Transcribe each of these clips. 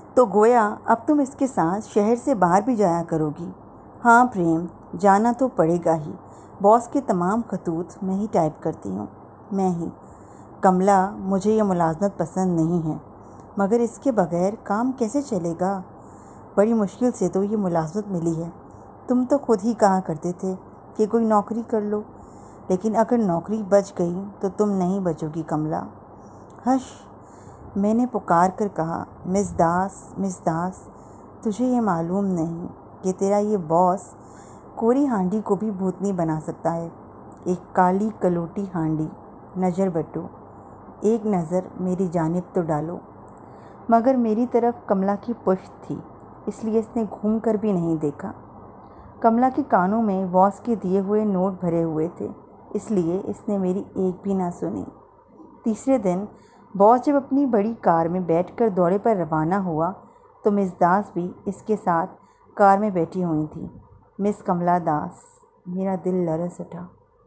तो गोया अब तुम इसके साथ शहर से बाहर भी जाया करोगी? हाँ प्रेम, जाना तो पड़ेगा ही। बॉस के तमाम खतूत मैं ही टाइप करती हूँ, मैं ही। कमला, मुझे ये मुलाजमत पसंद नहीं है, मगर इसके बगैर काम कैसे चलेगा? बड़ी मुश्किल से तो ये मुलाजमत मिली है। तुम तो खुद ही कहा करते थे कि कोई नौकरी कर लो, लेकिन अगर नौकरी बच गई तो तुम नहीं बचोगी कमला। हश, मैंने पुकार कर कहा, मिस दास, तुझे ये मालूम नहीं कि तेरा ये बॉस कोरी हांडी को भी भूतनी बना सकता है। एक काली कलोटी हांडी। नज़र बटो, एक नज़र मेरी जानिब तो डालो। मगर मेरी तरफ कमला की पुश्त थी, इसलिए इसने घूम कर भी नहीं देखा। कमला के कानों में बॉस के दिए हुए नोट भरे हुए थे, इसलिए इसने मेरी एक भी ना सुनी। तीसरे दिन बॉस जब अपनी बड़ी कार में बैठकर दौरे पर रवाना हुआ तो मिस दास भी इसके साथ कार में बैठी हुई थी। मिस कमला दास। मेरा दिल लरस उठा।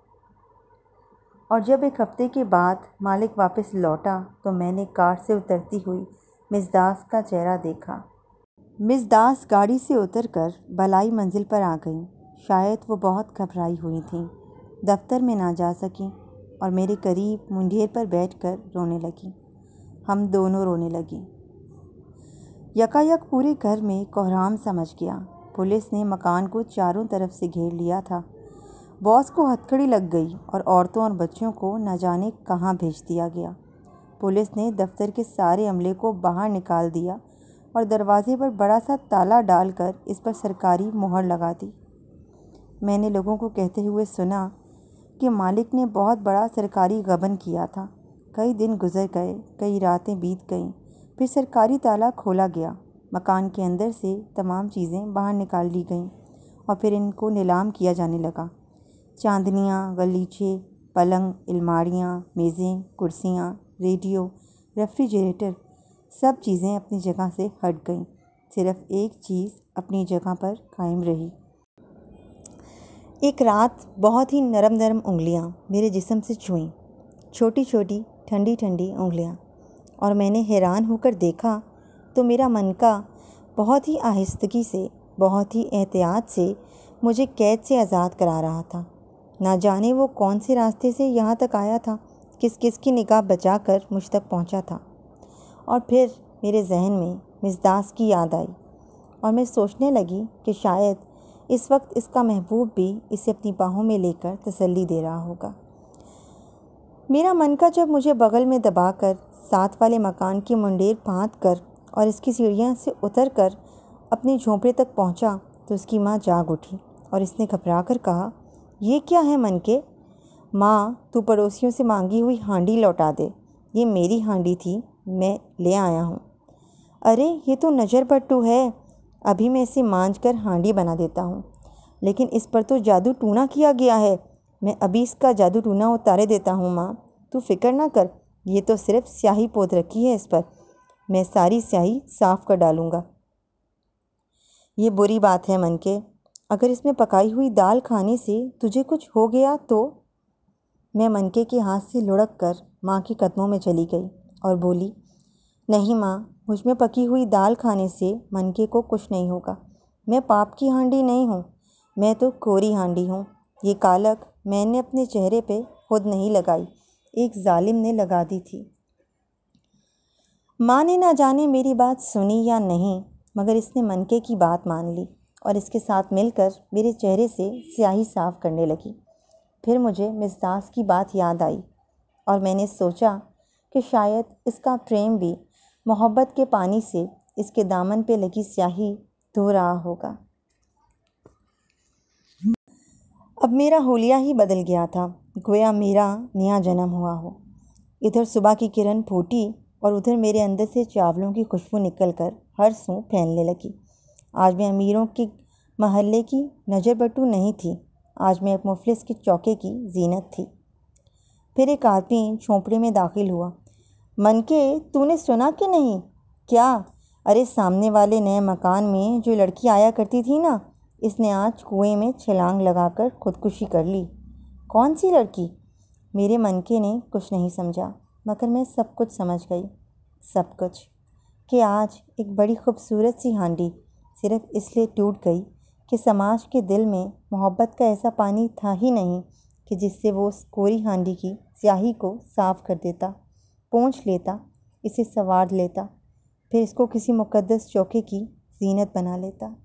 और जब एक हफ्ते के बाद मालिक वापस लौटा तो मैंने कार से उतरती हुई मिस दास का चेहरा देखा। मिस दास गाड़ी से उतरकर भलाई मंजिल पर आ गईं। शायद वो बहुत घबराई हुई थीं। दफ्तर में ना जा सकीं और मेरे करीब मुंडेर पर बैठकर रोने लगीं। हम दोनों रोने लगीं। यकायक पूरे घर में कोहराम समझ गया। पुलिस ने मकान को चारों तरफ से घेर लिया था। बॉस को हथकड़ी लग गई और औरतों और बच्चों को न जाने कहाँ भेज दिया गया। पुलिस ने दफ्तर के सारे अमले को बाहर निकाल दिया और दरवाजे पर बड़ा सा ताला डालकर इस पर सरकारी मुहर लगा दी। मैंने लोगों को कहते हुए सुना कि मालिक ने बहुत बड़ा सरकारी गबन किया था। कई दिन गुजर गए, कई रातें बीत गईं, फिर सरकारी ताला खोला गया। मकान के अंदर से तमाम चीज़ें बाहर निकाल ली गईं और फिर इनको नीलाम किया जाने लगा। चांदनियाँ, गलीचे, पलंग, अलमारियाँ, मेज़ें, कुर्सियाँ, रेडियो, रेफ्रिजरेटर, सब चीज़ें अपनी जगह से हट गईं। सिर्फ एक चीज़ अपनी जगह पर कायम रही। एक रात बहुत ही नरम नरम उंगलियां मेरे जिस्म से छुईं, छोटी छोटी ठंडी ठंडी उंगलियां, और मैंने हैरान होकर देखा तो मेरा मनका बहुत ही आहिस्तगी से, बहुत ही एहतियात से मुझे कैद से आज़ाद करा रहा था। ना जाने वो कौन से रास्ते से यहाँ तक आया था, किस किस की निगाह बचाकर मुझ तक पहुँचा था। और फिर मेरे जहन में मिस दास की याद आई और मैं सोचने लगी कि शायद इस वक्त इसका महबूब भी इसे अपनी बाहों में लेकर तसल्ली दे रहा होगा। मेरा मनका जब मुझे बगल में दबाकर साथ वाले मकान की मुंडेर फाँद कर और इसकी सीढ़ियाँ से उतर कर अपने झोंपड़े तक पहुँचा तो उसकी माँ जाग उठी और इसने घबरा कर कहा, ये क्या है मनके? माँ, तू पड़ोसियों से मांगी हुई हांडी लौटा दे। ये मेरी हांडी थी, मैं ले आया हूँ। अरे ये तो नज़र बट्टू है, अभी मैं इसे मांझ कर हांडी बना देता हूँ। लेकिन इस पर तो जादू टूना किया गया है, मैं अभी इसका जादू टूना उतारे देता हूँ। माँ तू फिक्र ना कर, ये तो सिर्फ स्याही पोत रखी है इस पर, मैं सारी स्याही साफ़ कर डालूँगा। ये बुरी बात है मनके, अगर इसमें पकाई हुई दाल खाने से तुझे कुछ हो गया तो? मैं मनके के हाथ से लुढ़क कर माँ के कदमों में चली गई और बोली, नहीं माँ, मुझ में पकी हुई दाल खाने से मनके को कुछ नहीं होगा। मैं पाप की हांडी नहीं हूँ, मैं तो कोरी हांडी हूँ। ये कालक मैंने अपने चेहरे पे खुद नहीं लगाई, एक जालिम ने लगा दी थी। माँ ने ना जाने मेरी बात सुनी या नहीं, मगर इसने मनके की बात मान ली और इसके साथ मिलकर मेरे चेहरे से स्याही साफ़ करने लगी। फिर मुझे मिस दास की बात याद आई और मैंने सोचा कि शायद इसका प्रेम भी मोहब्बत के पानी से इसके दामन पे लगी स्याही धो रहा होगा। अब मेरा होलिया ही बदल गया था, गोया मेरा नया जन्म हुआ हो। इधर सुबह की किरण फूटी और उधर मेरे अंदर से चावलों की खुशबू निकलकर हर सूँ फैलने लगी। आज मैं अमीरों के महल्ले की नज़र बट्टू नहीं थी, आज मैं एक मुफलिस के चौके की जीनत थी। फिर एक आदमी झोंपड़े में दाखिल हुआ। मनके, तूने सुना कि नहीं? क्या? अरे सामने वाले नए मकान में जो लड़की आया करती थी ना, इसने आज कुएं में छलांग लगाकर खुदकुशी कर ली। कौन सी लड़की? मेरे मनके ने कुछ नहीं समझा, मगर मैं सब कुछ समझ गई, सब कुछ। कि आज एक बड़ी खूबसूरत सी हांडी सिर्फ इसलिए टूट गई कि समाज के दिल में मोहब्बत का ऐसा पानी था ही नहीं कि जिससे वो उस कोरी हांडी की स्याही को साफ़ कर देता, पोंछ लेता, इसे संवार लेता, फिर इसको किसी मुक़द्दस चौके की ज़ीनत बना लेता।